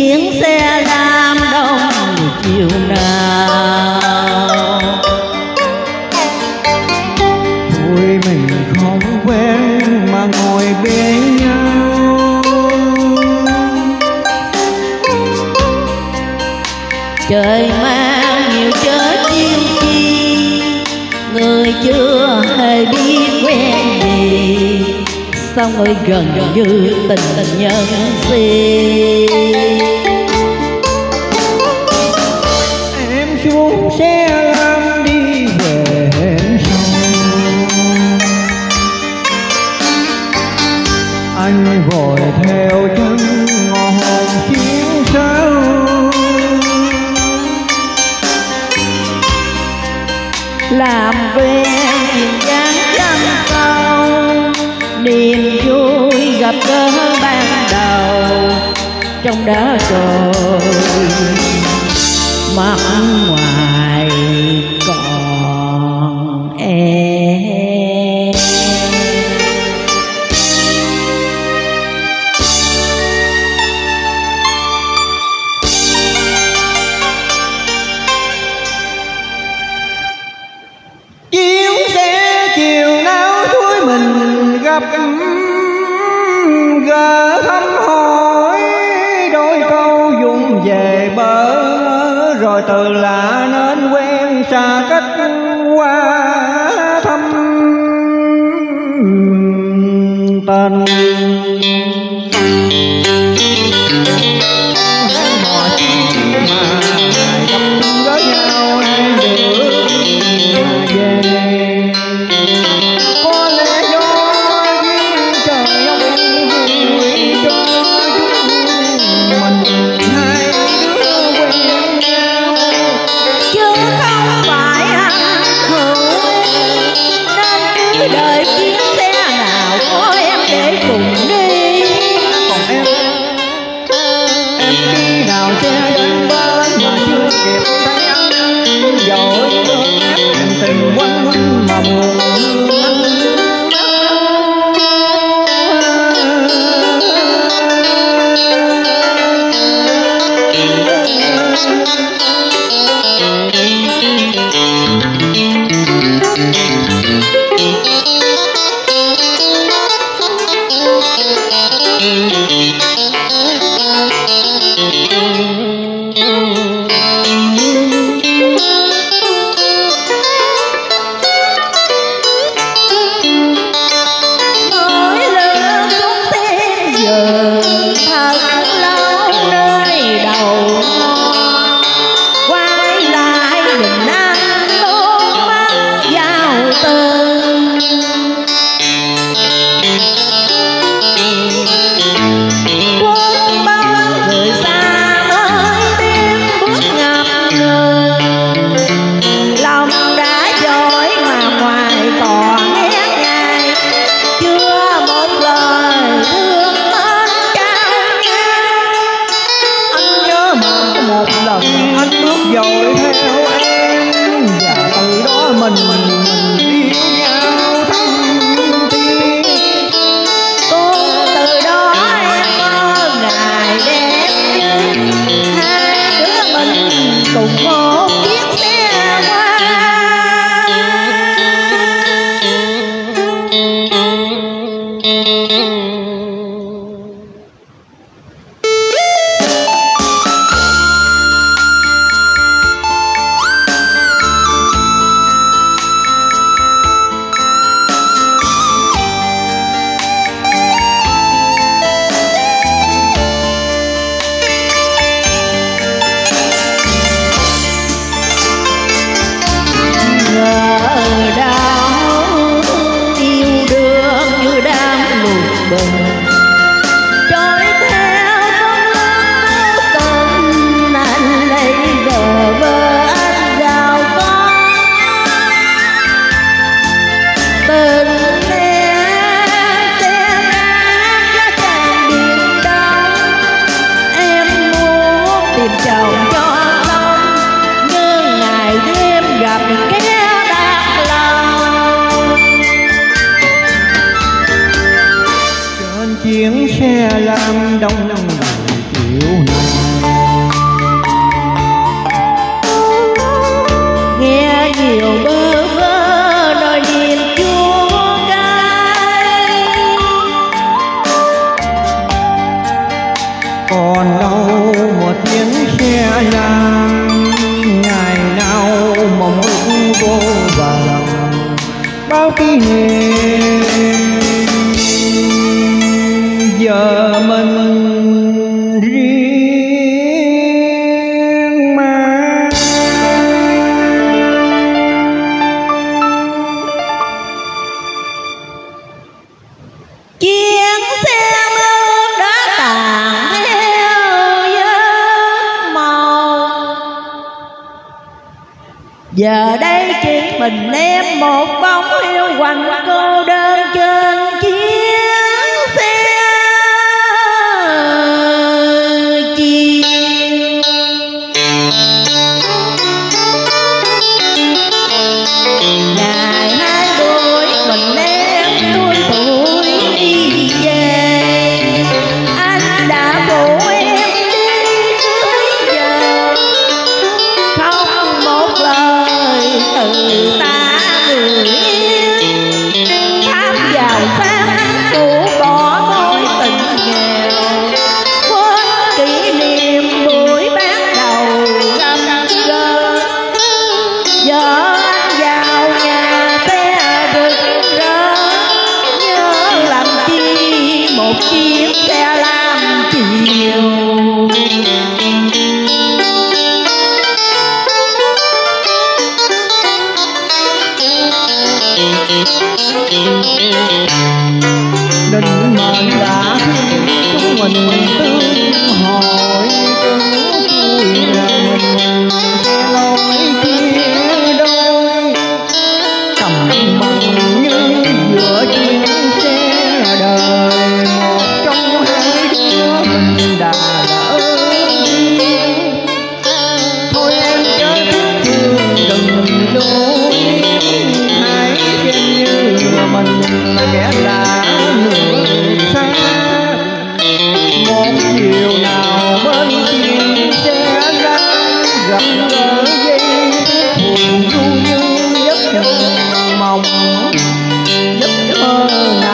chuyến xe lam đông chiều nào. Tụi mình không quen mà ngồi bên nhau, trời mang nhiều chết chiêu chi, người chưa hề biết quen gì, sao người gần như tình nhân si. em xuống xe lam đi về hẹn sau, anh vội theo chân ngõ hồn chuyến sao. Làm quen chuyện dáng trăm câu, niềm vui gặp gỡ ban đầu trong đó rồi mặt ngoài còn em. Chuyến xe chiều nào tụi mình gặp gỡ thăm hỏi, đôi câu dùng về bờ rồi từ lạ nên quen xa cách qua thăm tình. Mọi chuyện mà gặp gỡ nhau em được về, có lẽ do duyên trời ông vui cho chúng mình hai đứa quen nhau, Chứ không phải anh hữu nên cứ đợi chuyến xe nào có em để cùng đi. còn em khi nào xe đến bên mà chưa kịp thấy anh vội ép em tình quanh quanh mà buồn dội theo em, và từ đó mình yêu nhau thắm thiết. Cũng từ đó em có ngày đẹp như hai đứa mình cùng một chiếc xe hoa. Trôi theo con nước tình, anh lấy bờ vơ anh giàu có tình em xem ra tràn biển đông. Em muốn tìm chồng cho xong như ngày đêm gặp kẻ đạp lòng. bao kỷ niệm giờ mình riêng mà. Chiếc xe nước đã tàn theo giấc màu, giờ đây chỉ mình em một bóng yêu quạnh cô đơn trên chiếc xe chiều. Ngày 20 mình em tuổi tuổi đi về, anh đã phụ em đi cưới giờ, không một lời từ ta người yêu. Tham vào sáng anh cũ bỏ mối tình nghèo, quên kỷ niệm buổi ban đầu gặp gỡ. Giờ anh vào nhà xe rực rỡ, nhớ làm chi một chiếc xe lam chiều. Định mệnh đã chúng mình tương hội tương vui là mình sẽ lối chia đôi, cầm bằng như giữa chuyến xe đời. Một trong hai đứa mình đã lỡ duyên, thôi em chớ tiếc thương đừng lối, hãy xem như mình là kẻ lạ người xa. Một chiều nào bên chiếc xe gắn gặp gỡ dây buồn ru như giấc mộng, giấc mơ